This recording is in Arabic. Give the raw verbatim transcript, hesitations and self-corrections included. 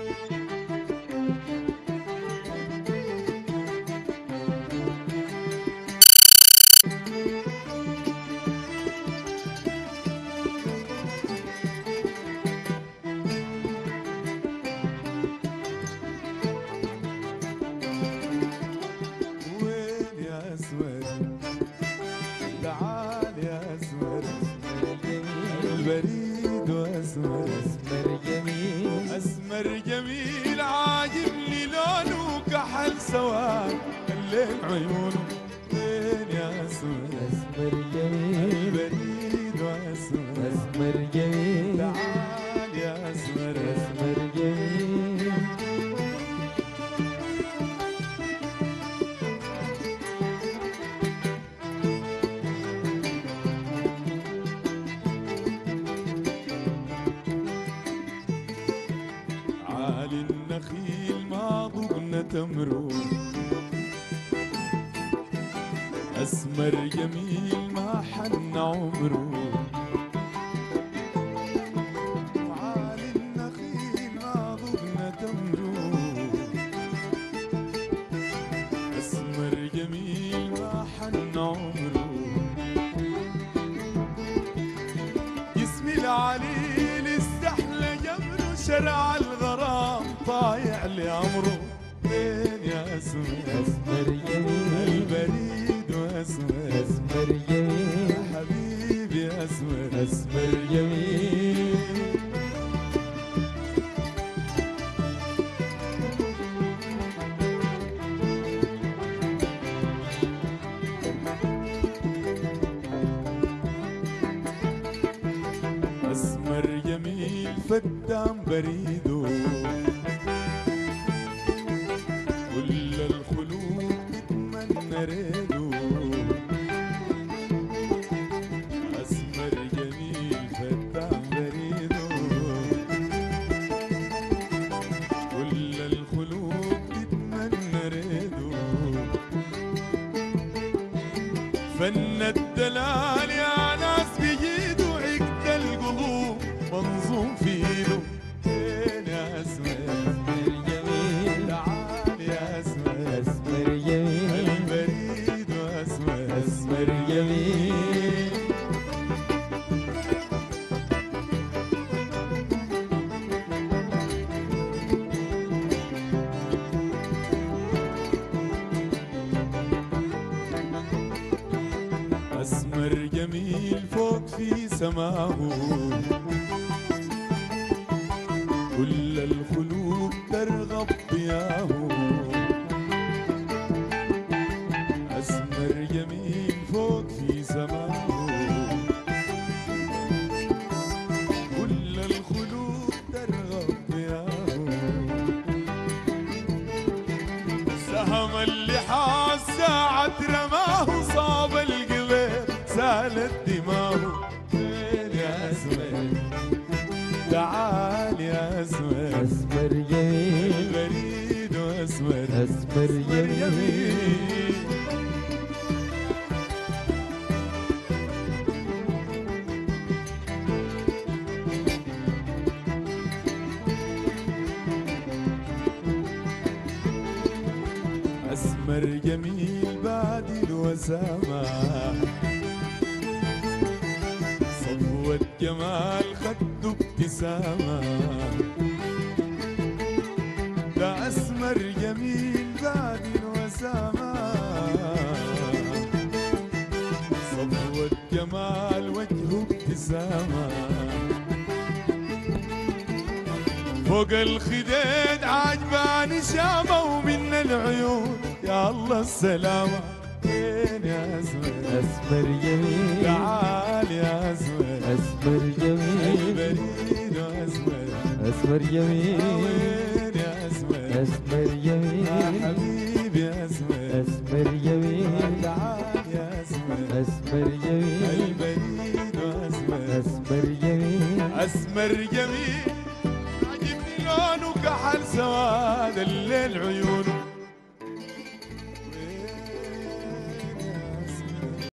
بريد واسمر اسمر جميل اسمر جميل عاجبني لونه كحل سواد الليل عيونه وين يا اسمر اسمر جميل بريد واسمر اسمر جميل تعال يا اسمر اسمر جميل عالي النخيل ما ضقنا تمره أسمر جميل ما حن عمره عالي النخيل ما ضقنا تمره أسمر جميل ما حن عمره جسمي العليل استحلى جمره شرع الغرام طايع لأمره فين يا أسمر أسمر جميل البريد وأسمر أسمر جميل يا حبيبي أسمر أسمر جميل أسمر جميل فتان بريده كل الخلوق تتمنى ريده أسمر جميل فتان بريده كل الخلوق تتمنى ريده فن الدلال يا ناس بيجيده عقد القلوب منظوم في ايده فين يا اسمر اسمر جميل تعال يا اسمر اسمر جميل البريد واسمر اسمر جميل أسمر جميل فوق في سماه كل الخلوق ترغب ضياه أسمر جميل فوق في سماه كل الخلوق ترغب ضياه سهم اللحى ساعة رماه صاب القلب سالت دماه فين يا أسمر تعال يا أسمر أسمر جميل بريد وأسمر أسمر جميل أسمر جميل بادي الوسامة صفوة جمال خده ابتسامة ده أسمر جميل بادي الوسامة صفوة جمال وجهه ابتسامة فوق الخديد عجباني شامة ومن العيون يا الله السلامة فين يا أسمر أسمر جميل تعال يا أسمر أسمر جميل البريد وأسمر أسمر جميل وين يا أسمر أسمر جميل يا حبيبي أسمر أسمر جميل تعال يا أسمر أسمر جميل البريد وأسمر أسمر جميل أسمر جميل عجبني لونه كحل سواد الليل عيونه